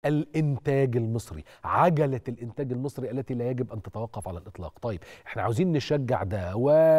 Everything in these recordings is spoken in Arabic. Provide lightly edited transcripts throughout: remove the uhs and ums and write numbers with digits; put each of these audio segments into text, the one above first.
الإنتاج المصري، عجلة الإنتاج المصري التي لا يجب أن تتوقف على الإطلاق. طيب احنا عاوزين نشجع ده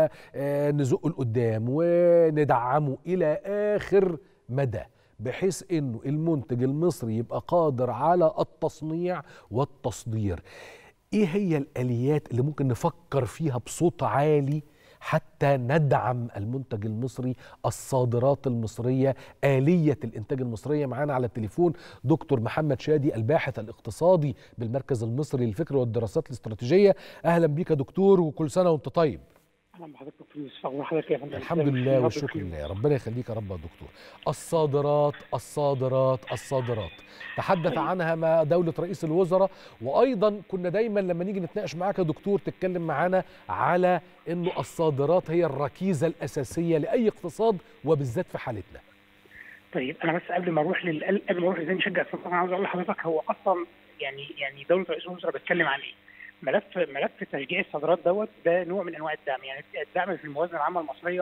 ونزقه لقدام وندعمه إلى آخر مدى، بحيث انه المنتج المصري يبقى قادر على التصنيع والتصدير. ايه هي الآليات اللي ممكن نفكر فيها بصوت عالي حتى ندعم المنتج المصري، الصادرات المصرية، آلية الإنتاج المصرية؟ معانا على التليفون دكتور محمد شادي، الباحث الاقتصادي بالمركز المصري للفكر والدراسات الاستراتيجية. أهلا بيك يا دكتور، وكل سنة وأنت طيب. اهلا بحضرتك دكتور يوسف. اخبار حضرتك يا فندم؟ الحمد لله والشكر لله، ربنا يخليك يا رب يا دكتور. الصادرات الصادرات الصادرات تحدث عنها ما دولة رئيس الوزراء، وايضا كنا دايما لما نيجي نتناقش معاك يا دكتور تتكلم معانا على انه الصادرات هي الركيزة الاساسية لاي اقتصاد وبالذات في حالتنا. طيب انا بس قبل ما اروح ازاي نشجع الصادرات، انا عاوز اقول لحضرتك هو اصلا يعني دوله رئيس الوزراء بتتكلم عن ايه؟ ملف تشجيع الصادرات ده نوع من انواع الدعم. يعني الدعم في الموازنه العامه المصريه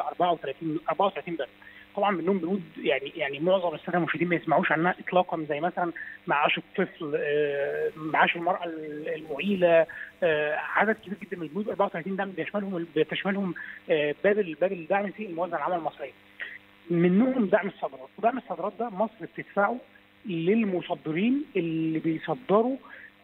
34 بند. طبعا منهم بنود يعني معظم الساده المشاهدين ما يسمعوش عنها اطلاقا، زي مثلا معاش الطفل، معاش المراه المعيله، عدد كبير جدا من البنود. 34 دعم بتشملهم باب الدعم في الموازنه العامه المصريه. منهم دعم الصادرات، ودعم الصادرات ده مصر بتدفعه للمصدرين اللي بيصدروا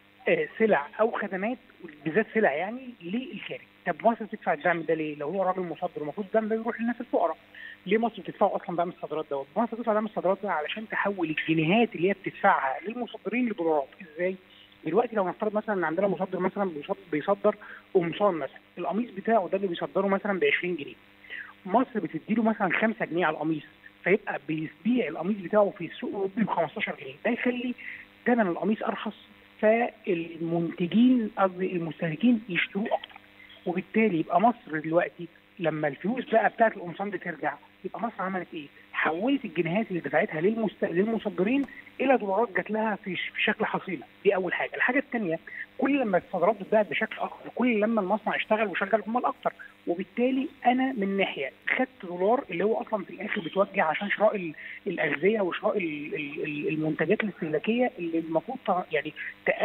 سلع او خدمات، بالذات سلع يعني للخارج. طب مصر بتدفع الدعم ده ليه؟ لو هو راجل مصدر المفروض الدعم ده يروح للناس الفقراء. ليه مصر بتدفعه اصلا دعم الصادرات دوت؟ مصر بتدفع دعم الصادرات ده علشان تحول الجنيهات اللي هي بتدفعها للمصدرين لدولارات. ازاي؟ دلوقتي لو نفترض مثلا ان عندنا مصدر مثلا بيصدر قمصان مثلا، القميص بتاعه ده اللي بيصدره مثلا ب 20 جنيه، مصر بتديله مثلا 5 جنيه على القميص، فيبقى بيبيع القميص بتاعه في السوق الاوروبي ب 15 جنيه. ده يخلي ثمن القميص ارخص، فالمنتجين قصدي المستهلكين يشتروه اكتر، وبالتالي يبقى مصر دلوقتي لما الفلوس بقى بتاعت القمصان دي ترجع، يبقى مصر عملت ايه؟ حولت الجنيهات اللي دفعتها للمصدرين الى دولارات جات لها في شكل حصيله. دي اول حاجه. الحاجه الثانيه، كل لما الصادرات بتتباع بشكل اكتر، كل لما المصنع اشتغل وشغل عمال اكتر، وبالتالي انا من ناحيه خدت دولار اللي هو اصلا في الاخر بتوجه عشان شراء الاغذيه وشراء المنتجات الاستهلاكيه اللي المفروض يعني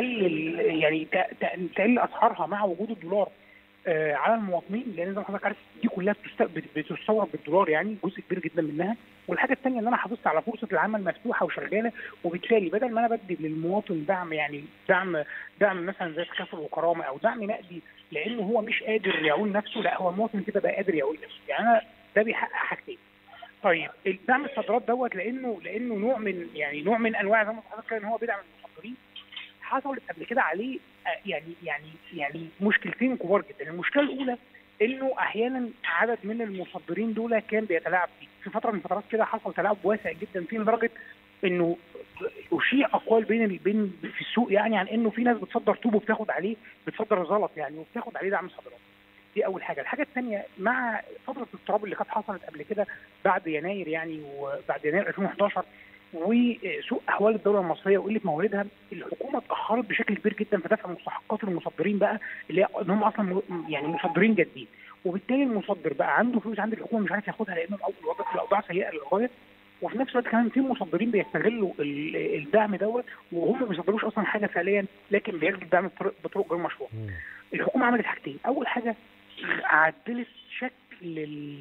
تقلل اسعارها مع وجود الدولار على المواطنين، لان زي ما حضرتك عارف دي كلها بتستورد بالدولار، يعني جزء كبير جدا منها. والحاجه الثانيه ان انا حافظت على فرصه العمل مفتوحه وشغاله، وبالتالي بدل ما انا بدي للمواطن دعم، يعني دعم مثلا زي تكافل وكرامه او دعم نقدي لانه هو مش قادر يعول نفسه، لا هو المواطن كده بقى قادر يعول نفسه. يعني انا ده بيحقق حاجتين. طيب دعم الصادرات دوت لانه نوع من انواع زي ما حضرتك ان هو بيدعم المصدرين، حصلت قبل كده عليه يعني مشكلتين كبار جدا. المشكله الاولى انه احيانا عدد من المصدرين دول كان بيتلاعب فيه. في فتره من الفترات كده حصل تلاعب واسع جدا فيه، لدرجه انه اشيع اقوال بين في السوق يعني عن انه في ناس بتصدر طوب وبتاخد عليه، بتصدر زلط يعني وبتاخد عليه دعم صادرات. دي اول حاجه. الحاجه الثانيه، مع فتره الاضطراب اللي كانت حصلت قبل كده بعد يناير، يعني وبعد يناير 2011 وسوء احوال الدوله المصريه وقله مواردها، الحكومه اتاخرت بشكل كبير جدا في دفع مستحقات المصدرين بقى، اللي هم اصلا يعني مصدرين جادين. وبالتالي المصدر بقى عنده فلوس عند الحكومه مش عارف ياخدها لانه الاوضاع سيئه للغايه. وفي نفس الوقت كمان في مصدرين بيستغلوا الدعم دوت وهم ما بيصدروش اصلا حاجه فعليا، لكن بياخدوا الدعم بطرق غير مشروعه. الحكومه عملت حاجتين. اول حاجه عدلت شكل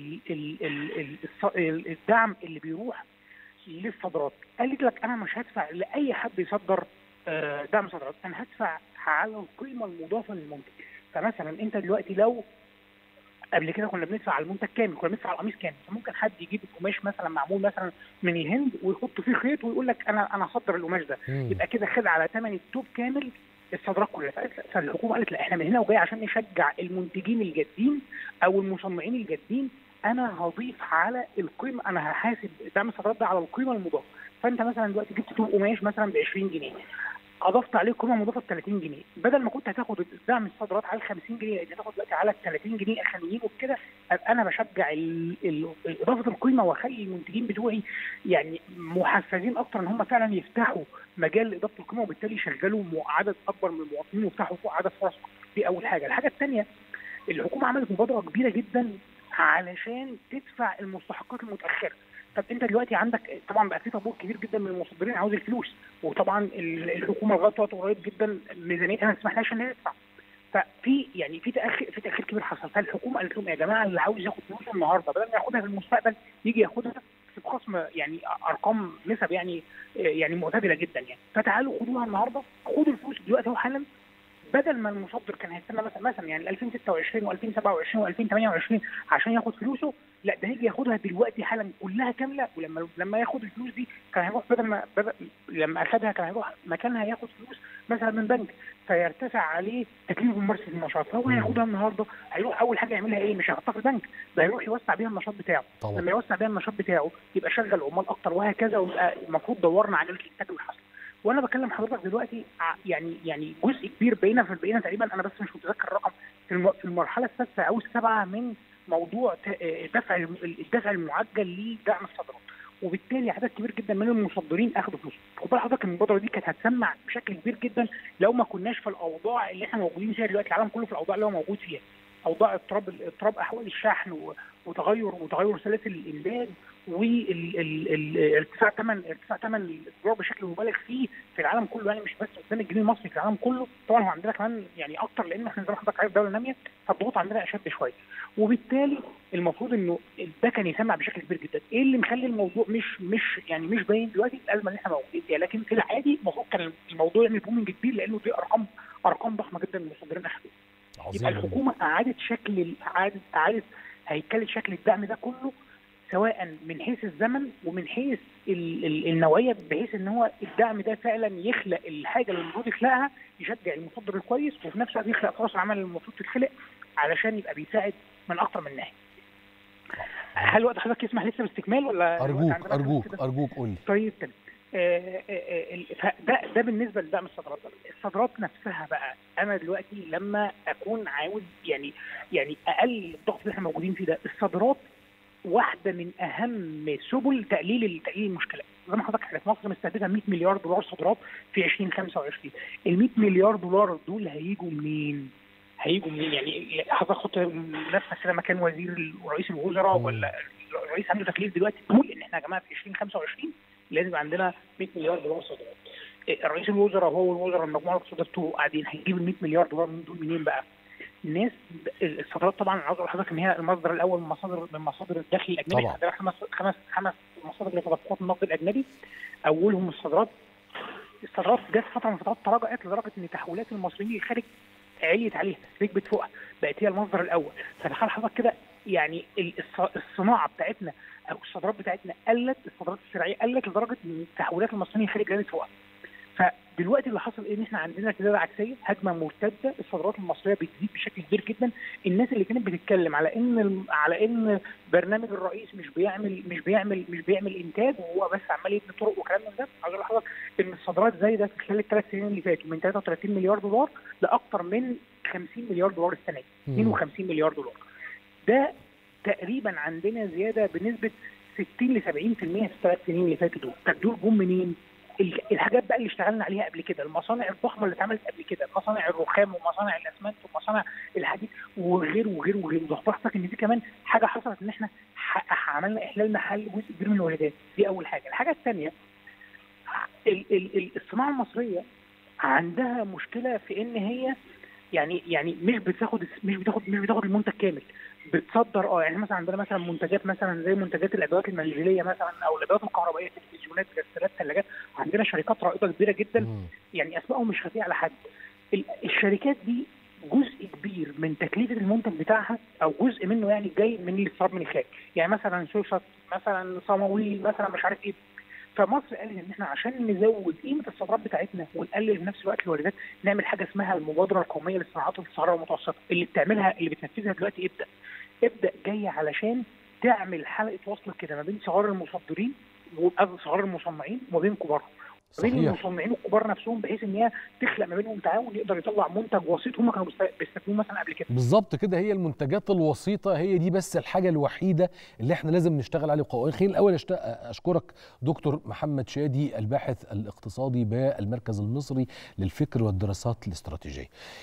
الدعم اللي بيروح للصادرات. قالت لك انا مش هدفع لاي حد يصدر دعم صادرات، انا هدفع على القيمه المضافه للمنتج. فمثلا انت دلوقتي لو قبل كده كنا بندفع على المنتج كامل، كنا بندفع على القميص كامل، فممكن حد يجيب قماش مثلا معمول مثلا من الهند ويحط فيه خيط ويقول لك انا هصدر القماش ده، يبقى كده خد على ثمن التوب كامل الصادرات كلها. فالحكومه قالت لا، احنا من هنا وجاي عشان نشجع المنتجين الجادين او المصنعين الجادين، انا هضيف على القيمه، انا هحاسب دعم الصادرات ده على القيمه المضافه. فانت مثلا دلوقتي جبت توب قماش مثلا ب 20 جنيه، اضفت عليه قيمه مضافه ب 30 جنيه، بدل ما كنت هتاخد دعم الصادرات على ال 50 جنيه انت هتاخد دلوقتي على ال 30 جنيه اخرانيين، وبكده انا بشجع اضافه القيمه واخلي المنتجين بتوعي يعني محفزين اكتر ان هم فعلا يفتحوا مجال لاضافه القيمه، وبالتالي يشغلوا عدد اكبر من المواطنين ويفتحوا فوق عدد فرص. دي اول حاجه. الحاجه الثانيه، الحكومه عملت مبادره كبيره جدا علشان تدفع المستحقات المتاخره. طب انت دلوقتي عندك طبعا بقى في طابور كبير جدا من المصدرين عاوز الفلوس، وطبعا الحكومه لغايه وقت قريب جدا ميزانيتها ما تسمحلهاش ان هي تدفع. ففي يعني في تاخير كبير حصل، فالحكومه قالت لهم يا جماعه اللي عاوز ياخد فلوسه النهارده بدل ما ياخدها في المستقبل يجي ياخدها بخصم يعني ارقام نسب يعني معتدله جدا يعني، فتعالوا خدوها النهارده، خدوا الفلوس دلوقتي وحالا، بدل ما المصدر كان هيستنى مثلا يعني 2026 و2027 و2028 عشان ياخد فلوسه، لا ده هيجي ياخدها دلوقتي حالا كلها كامله. ولما ياخد الفلوس دي كان هيروح بدل لما اخدها كان هيروح مكانها ياخد فلوس مثلا من بنك، فيرتفع عليه تكليف ممارسه النشاط. فهو هياخدها النهارده هيروح اول حاجه يعملها ايه؟ مش هيحطها في البنك، ده هيروح يوسع بيها النشاط بتاعه. طبعا. لما يوسع بيها النشاط بتاعه يبقى شغل عمال اكتر وهكذا، ويبقى المفروض دورنا على الانتاج والحصل. وانا بكلم حضرتك دلوقتي يعني جزء كبير بقينا تقريبا، انا بس مش متذكر الرقم، في المرحله السادسه او السابعه من موضوع الدفع المعجل لدعم الصادرات، وبالتالي عدد كبير جدا من المصدرين اخذوا فلوس. خد بال حضرتك المبادره دي كانت هتسمع بشكل كبير جدا لو ما كناش في الاوضاع اللي احنا موجودين فيها دلوقتي، العالم كله في الاوضاع اللي هو موجود فيها، اوضاع اضطراب احوال الشحن وتغير سلاسل الامداد وارتفاع ثمن الدولار بشكل مبالغ فيه في العالم كله، يعني مش بس قدام الجنيه المصري، في العالم كله. طبعا هو عندنا كمان يعني اكتر لان احنا زي ما حضرتك عارف دوله ناميه، فالضغوط عندنا اشد شويه، وبالتالي المفروض انه ده كان يسمع بشكل كبير جدا. ايه اللي مخلي الموضوع مش باين دلوقتي؟ الازمه اللي احنا موجودين فيها، لكن في العادي المفروض كان الموضوع يعمل بومنج كبير لانه دي ارقام ضخمه جدا من المصدرين اخذوها. يبقى الحكومه اعاده هيكله شكل الدعم ده كله، سواء من حيث الزمن ومن حيث النوعيه، بحيث ان هو الدعم ده فعلا يخلق الحاجه اللي المفروض يخلقها، يشجع المصدر الكويس، وفي نفس الوقت يخلق فرص العمل اللي المفروض تتخلق علشان يبقى بيساعد من اكتر من ناحيه. هل وقت حضرتك يسمح لسه باستكمال ولا؟ ارجوك قول لي. طيب تمام. ده بالنسبه لدعم الصادرات. الصادرات نفسها بقى، انا دلوقتي لما اكون عاوز يعني اقلل الضغط اللي احنا موجودين فيه ده، الصادرات واحده من اهم سبل تقليل المشكلات. زي ما حضرتك عارف مصر مستهدفه 100 مليار دولار صادرات في 2025. ال 100 مليار دولار دول هيجوا منين؟ يعني حضرتك حط نفسك كده مكان وزير رئيس الوزراء ولا الرئيس عنده تكليف دلوقتي تقول ان احنا يا جماعه في 2025 لازم يبقى عندنا 100 مليار دولار صادرات. رئيس الوزراء هو والوزراء المجموعه الاقتصاديه قاعدين هيجيب ال 100 مليار دولار من دول منين بقى؟ الناس الصادرات طبعا عاوز اقول لحضرتك ان هي المصدر الاول من مصادر الدخل الاجنبي. عندنا خمس مصادر لتدفقات النقد الاجنبي، اولهم الصادرات. الصادرات جت فتره من الفترات تراجعت لدرجه ان تحويلات المصريين للخارج عليت عليها، ركبت فوقها، بقت هي المصدر الاول. فتخيل حضرتك كده يعني الصناعه بتاعتنا او الصادرات بتاعتنا قلت، الصادرات الزراعيه قلت لدرجه ان تحويلات المصريين للخارج عليت فوقها. فدلوقتي اللي حصل ايه؟ ان احنا عندنا ارتداد عكسيه، هجمه مرتده، الصادرات المصريه بتزيد بشكل كبير جدا. الناس اللي كانت بتتكلم على ان برنامج الرئيس مش بيعمل انتاج وهو بس عمال يبني طرق وكلام من ده، عايز اقول لحضرتك ان الصادرات زايده في خلال ال3 سنين اللي فاتوا من 33 مليار دولار لاكثر من 50 مليار دولار السنه دي، 52 مليار دولار. ده تقريبا عندنا زياده بنسبه 60 ل 70% في ال3 سنين اللي فاتوا دول. طب دول جم منين؟ الحاجات بقى اللي اشتغلنا عليها قبل كده، المصانع الضخمه اللي اتعملت قبل كده، مصانع الرخام ومصانع الاسمنت ومصانع الحديد وغير ضغطتك ان دي كمان حاجه حصلت، ان احنا عملنا احلال محل جزء كبير من الواردات. دي اول حاجه. الحاجه الثانيه، الصناعه المصريه عندها مشكله في ان هي يعني مش بتاخد المنتج كامل، بتصدر. يعني مثلا عندنا مثلا منتجات مثلا زي منتجات الادوات المنزليه مثلا او الادوات الكهربائيه، تلفزيونات، غسالات، ثلاجات. عندنا شركات رائده كبيره جدا يعني اسمائهم مش خفيه على حد. الشركات دي جزء كبير من تكلفه المنتج بتاعها او جزء منه يعني جاي من الاستيراد من الخارج، يعني مثلا سوست، مثلا صمويل، مثلا مش عارف ايه. فمصر قالت ان احنا عشان نزود قيمه الصادرات بتاعتنا ونقلل في نفس الوقت الواردات، نعمل حاجه اسمها المبادره القوميه للصناعات الصغيره والمتوسطه، اللي بتنفذها دلوقتي ابدا جايه علشان تعمل حلقه وصل كده ما بين صغار المصدرين وصغار المصنعين وما بين كبارهم، ما بين المصنعين والكبار نفسهم، بحيث ان هي تخلق ما بينهم تعاون يقدر يطلع منتج وسيط هم كانوا بيستخدموه مثلا قبل كده. بالظبط كده، هي المنتجات الوسيطه هي دي بس الحاجه الوحيده اللي احنا لازم نشتغل عليه بقوه. خليني الاول اشكرك دكتور محمد شادي، الباحث الاقتصادي بالمركز المصري للفكر والدراسات الاستراتيجيه.